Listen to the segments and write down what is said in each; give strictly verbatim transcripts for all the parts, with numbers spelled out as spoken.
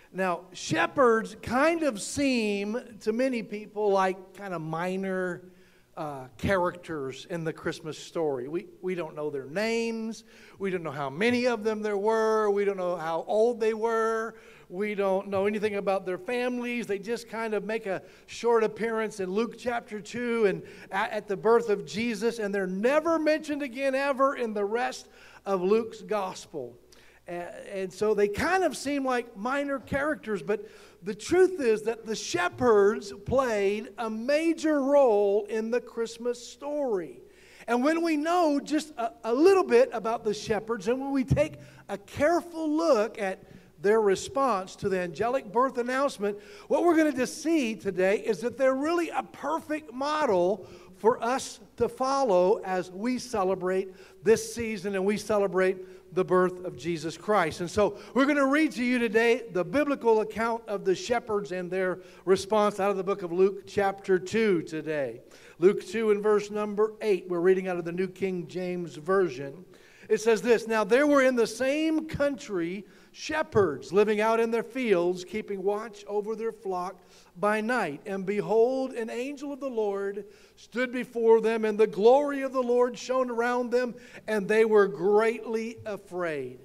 Now, shepherds kind of seem to many people like kind of minor uh, characters in the Christmas story. We, we don't know their names. We don't know how many of them there were. We don't know how old they were. We don't know anything about their families. They just kind of make a short appearance in Luke chapter two and at, at the birth of Jesus, and they're never mentioned again ever in the rest of Luke's gospel. And so they kind of seem like minor characters, but the truth is that the shepherds played a major role in the Christmas story. And when we know just a, a little bit about the shepherds, and when we take a careful look at their response to the angelic birth announcement, what we're going to see today is that they're really a perfect model for us to follow as we celebrate this season and we celebrate the birth of Jesus Christ. And so we're going to read to you today the biblical account of the shepherds and their response out of the book of Luke chapter two today. Luke two and verse number eight. We're reading out of the New King James Version. It says this, "Now there were in the same country shepherds living out in their fields, keeping watch over their flock by night. And behold, an angel of the Lord stood before them, and the glory of the Lord shone around them, and they were greatly afraid.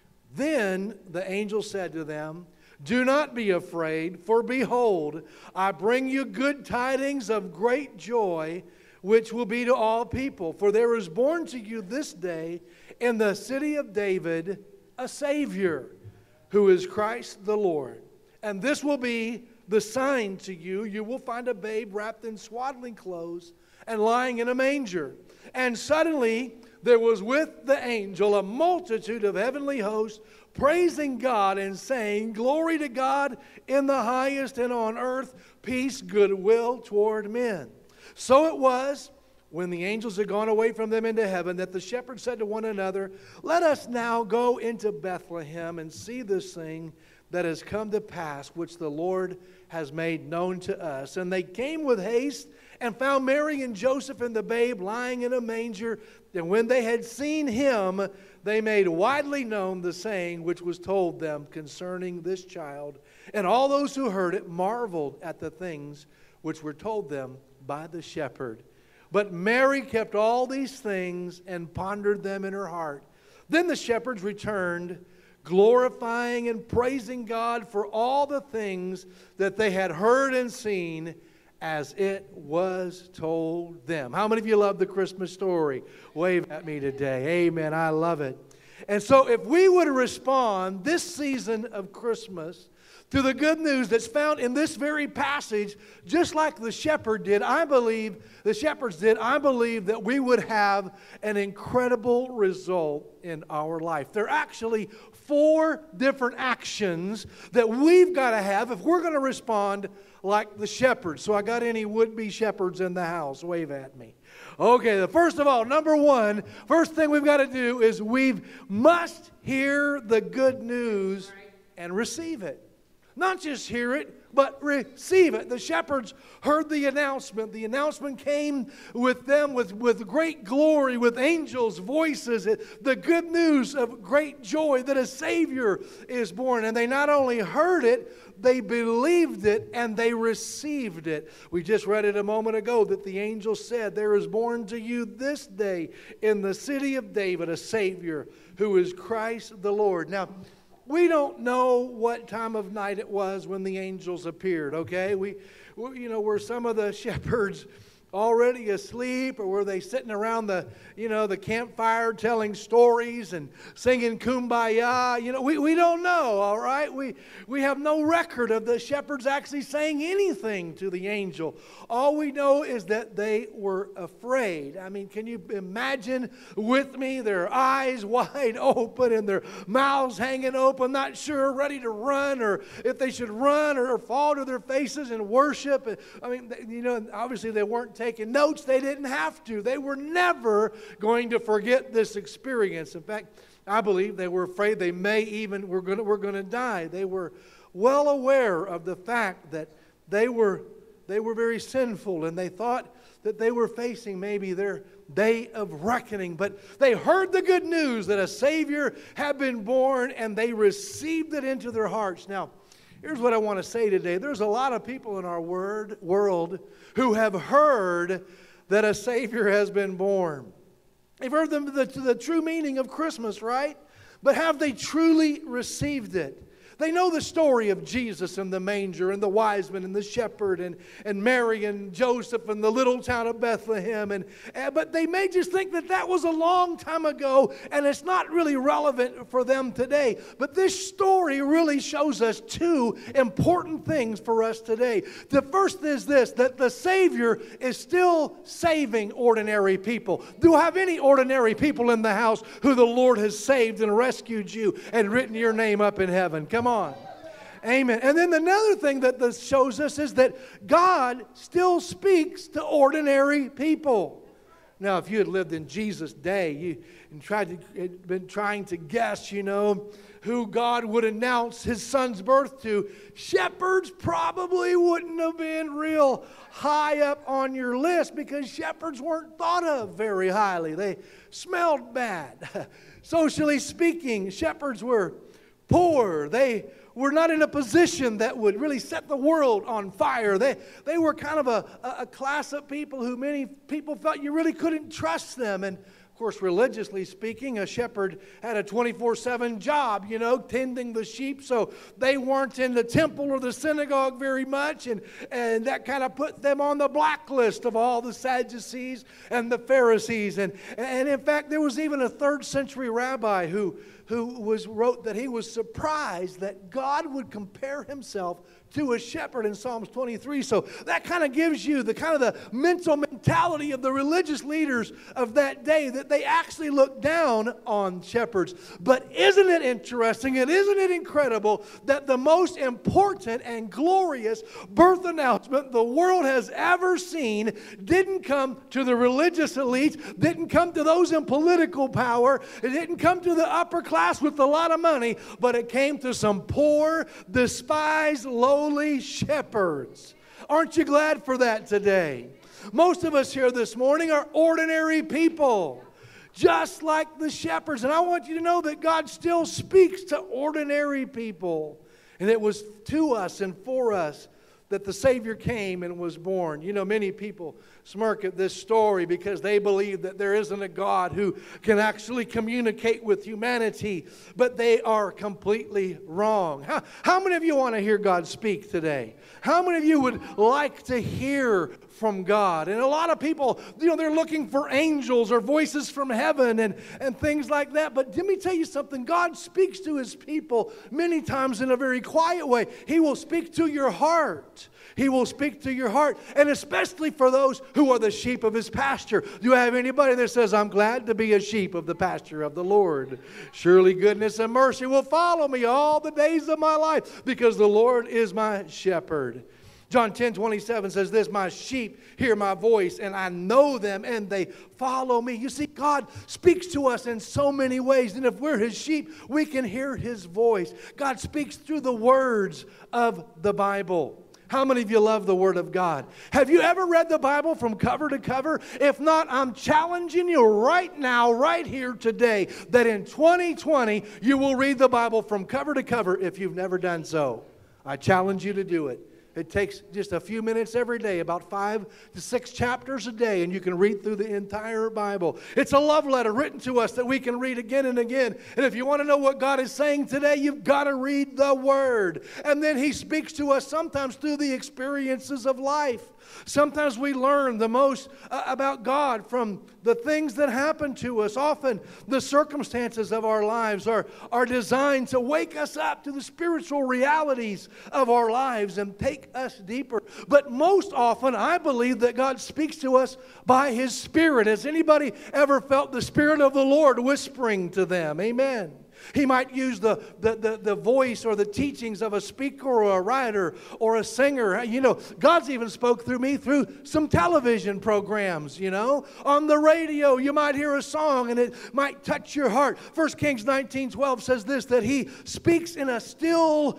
Then the angel said to them, 'Do not be afraid, for behold, I bring you good tidings of great joy, which will be to all people. For there is born to you this day in the city of David a Savior, who is Christ the Lord. And this will be the sign to you. You will find a babe wrapped in swaddling clothes and lying in a manger.' And suddenly there was with the angel a multitude of heavenly hosts, praising God and saying, 'Glory to God in the highest, and on earth peace, goodwill toward men.' So it was, when the angels had gone away from them into heaven, that the shepherds said to one another, 'Let us now go into Bethlehem and see this thing that has come to pass, which the Lord has made known to us.' And they came with haste and found Mary and Joseph and the babe lying in a manger. And when they had seen him, they made widely known the saying which was told them concerning this child. And all those who heard it marveled at the things which were told them by the shepherd. But Mary kept all these things and pondered them in her heart. Then the shepherds returned, glorifying and praising God for all the things that they had heard and seen as it was told them." How many of you love the Christmas story? Wave at me today. Amen. I love it. And so if we would respond this season of Christmas to the good news that's found in this very passage, just like the shepherd did, I believe, the shepherds did, I believe that we would have an incredible result in our life. There are actually four different actions that we've got to have if we're going to respond like the shepherds. So I got any would-be shepherds in the house? Wave at me. Okay, the first of all, number one, first thing we've got to do is we must hear the good news and receive it. Not just hear it, but receive it. The shepherds heard the announcement. The announcement came with them with, with great glory, with angels' voices. The good news of great joy that a Savior is born. And they not only heard it, they believed it and they received it. We just read it a moment ago that the angel said, "There is born to you this day in the city of David a Savior, who is Christ the Lord." Now, we don't know what time of night it was when the angels appeared, okay? We, we, you know, were some of the shepherds already asleep, or were they sitting around the, you know, the campfire telling stories and singing Kumbaya? You know, we, we don't know, all right? We, we have no record of the shepherds actually saying anything to the angel. All we know is that they were afraid. I mean, can you imagine with me their eyes wide open and their mouths hanging open, not sure, ready to run, or if they should run or, or fall to their faces and worship? I mean, you know, obviously they weren't taking notes. They didn't have to. They were never going to forget this experience. In fact, I believe they were afraid they may even were going to, were going to die. They were well aware of the fact that they were they were very sinful, and they thought that they were facing maybe their day of reckoning. But they heard the good news that a Savior had been born, and they received it into their hearts. Now, Here's what I want to say today. There's a lot of people in our word, world who have heard that a Savior has been born. They've heard the, the, the true meaning of Christmas, right? But have they truly received it? They know the story of Jesus and the manger and the wise men and the shepherd and, and Mary and Joseph and the little town of Bethlehem. And, and But they may just think that that was a long time ago and it's not really relevant for them today. But this story really shows us two important things for us today. The first is this, that the Savior is still saving ordinary people. Do I have any ordinary people in the house who the Lord has saved and rescued you and written your name up in heaven? Come Come on. Amen. And then another thing that this shows us is that God still speaks to ordinary people. Now, if you had lived in Jesus' day, you and tried to had been trying to guess, you know, who God would announce his son's birth to, shepherds probably wouldn't have been real high up on your list because shepherds weren't thought of very highly. They smelled bad. Socially speaking, shepherds were poor. They were not in a position that would really set the world on fire. They, they were kind of a, a class of people who many people felt you really couldn't trust them. And of course, religiously speaking, a shepherd had a twenty-four seven job, you know, tending the sheep. So they weren't in the temple or the synagogue very much. And, and that kind of put them on the blacklist of all the Sadducees and the Pharisees. And, and in fact, there was even a third century rabbi who who was wrote that he was surprised that God would compare himself to a shepherd in Psalms twenty-three. So that kind of gives you the kind of the mental mentality of the religious leaders of that day, that they actually looked down on shepherds. But isn't it interesting and isn't it incredible that the most important and glorious birth announcement the world has ever seen didn't come to the religious elite, didn't come to those in political power, it didn't come to the upper class with a lot of money, but it came to some poor, despised, lowly shepherds. Aren't you glad for that today? Most of us here this morning are ordinary people, just like the shepherds. And I want you to know that God still speaks to ordinary people. And it was to us and for us that the Savior came and was born. You know, many people smirk at this story because they believe that there isn't a God who can actually communicate with humanity, but they are completely wrong. How, how many of you want to hear God speak today? How many of you would like to hear from God? And a lot of people, you know, they're looking for angels or voices from heaven and, and things like that. But let me tell you something. God speaks to his people many times in a very quiet way. He will speak to your heart. He will speak to your heart, and especially for those who are the sheep of his pasture. Do you have anybody that says, I'm glad to be a sheep of the pasture of the Lord? Surely goodness and mercy will follow me all the days of my life, because the Lord is my shepherd. John ten twenty-seven says this, my sheep hear my voice, and I know them, and they follow me. You see, God speaks to us in so many ways, and if we're his sheep, we can hear his voice. God speaks through the words of the Bible. How many of you love the Word of God? Have you ever read the Bible from cover to cover? If not, I'm challenging you right now, right here today, that in twenty twenty, you will read the Bible from cover to cover if you've never done so. I challenge you to do it. It takes just a few minutes every day, about five to six chapters a day, and you can read through the entire Bible. It's a love letter written to us that we can read again and again. And if you want to know what God is saying today, you've got to read the Word. And then he speaks to us sometimes through the experiences of life. Sometimes we learn the most uh, about God from the things that happen to us. Often the circumstances of our lives are, are designed to wake us up to the spiritual realities of our lives and take us deeper. But most often I believe that God speaks to us by his Spirit. Has anybody ever felt the Spirit of the Lord whispering to them? Amen. He might use the, the, the, the voice or the teachings of a speaker or a writer or a singer. You know, God's even spoke through me through some television programs, you know. On the radio, you might hear a song and it might touch your heart. First Kings nineteen twelve says this, that he speaks in a still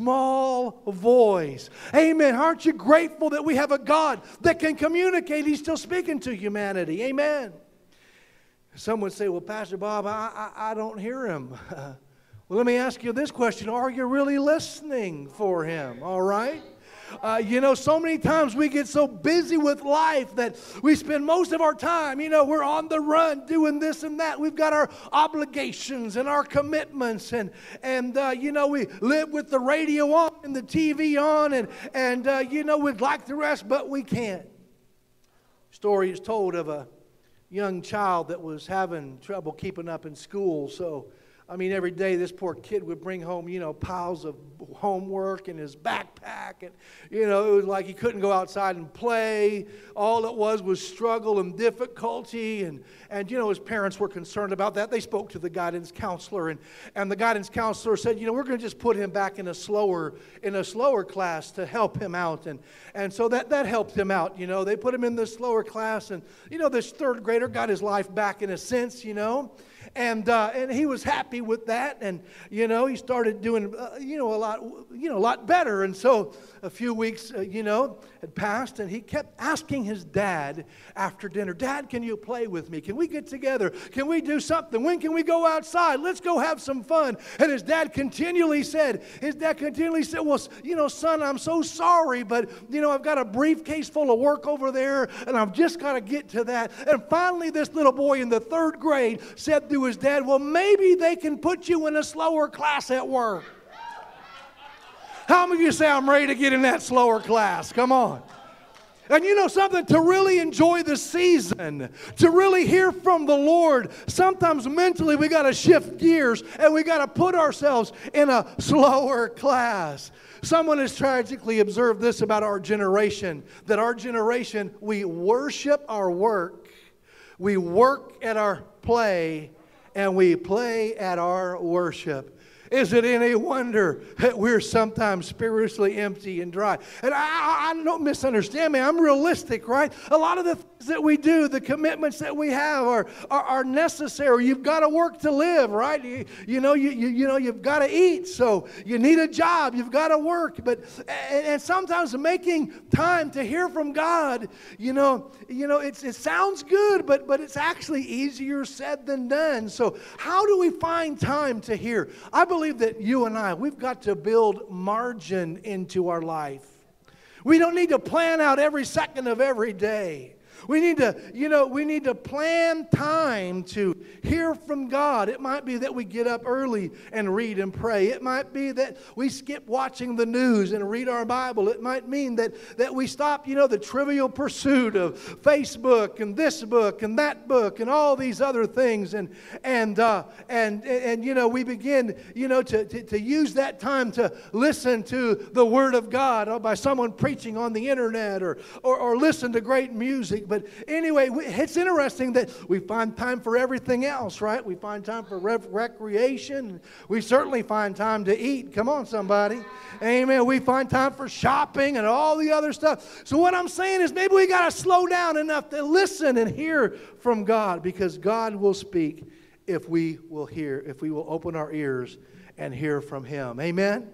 small voice. Amen. Aren't you grateful that we have a God that can communicate? He's still speaking to humanity. Amen. Some would say, well, Pastor Bob, I, I, I don't hear him. Well, let me ask you this question. Are you really listening for Him? All right? Uh, you know, so many times we get so busy with life that we spend most of our time, you know, we're on the run doing this and that. We've got our obligations and our commitments, and, and uh, you know, we live with the radio on and the T V on, and, and uh, you know, we'd like to rest, but we can't. Story is told of a young child that was having trouble keeping up in school, so I mean, every day this poor kid would bring home, you know, piles of homework in his backpack. And, you know, it was like he couldn't go outside and play. All it was was struggle and difficulty. And, and you know, his parents were concerned about that. They spoke to the guidance counselor. And, and the guidance counselor said, you know, we're going to just put him back in a slower in a slower class to help him out. And, and so that, that helped him out, you know. They put him in this slower class. And, you know, this third grader got his life back in a sense, you know. And uh, and he was happy with that, and you know he started doing uh, you know a lot you know a lot better. And so a few weeks uh, you know had passed, and he kept asking his dad after dinner, "Dad, can you play with me? Can we get together? Can we do something? When can we go outside? Let's go have some fun." And his dad continually said, his dad continually said, "Well, you know, son, I'm so sorry, but you know I've got a briefcase full of work over there, and I've just got to get to that." And finally, this little boy in the third grade said to his dad, "Well, maybe they can put you in a slower class at work." How many of you say, "I'm ready to get in that slower class"? Come on. And you know something, to really enjoy the season, to really hear from the Lord, sometimes mentally we got to shift gears and we got to put ourselves in a slower class. Someone has tragically observed this about our generation, that our generation, we worship our work, we work at our play, and we play at our worship. Is it any wonder that we're sometimes spiritually empty and dry? And I, I don't misunderstand me. I'm realistic, right? A lot of the things that we do, the commitments that we have are, are, are necessary. You've got to work to live, right? You, you know, you, you, you know, you've got to eat, so you need a job. You've got to work. But and, and sometimes making time to hear from God, you know, you know, it's, it sounds good, but but it's actually easier said than done. So how do we find time to hear? I believe that you and I, we've got to build margin into our life. We don't need to plan out every second of every day. We need to, you know, we need to plan time to hear from God. It might be that we get up early and read and pray. It might be that we skip watching the news and read our Bible. It might mean that, that we stop, you know, the trivial pursuit of Facebook and this book and that book and all these other things. And, and, uh, and, and you know, we begin, you know, to, to, to use that time to listen to the Word of God or by someone preaching on the internet or, or, or listen to great music. But anyway, it's interesting that we find time for everything else, right? We find time for rec- recreation. We certainly find time to eat. Come on, somebody. Amen. We find time for shopping and all the other stuff. So what I'm saying is maybe we got to slow down enough to listen and hear from God, because God will speak if we will hear, if we will open our ears and hear from Him. Amen.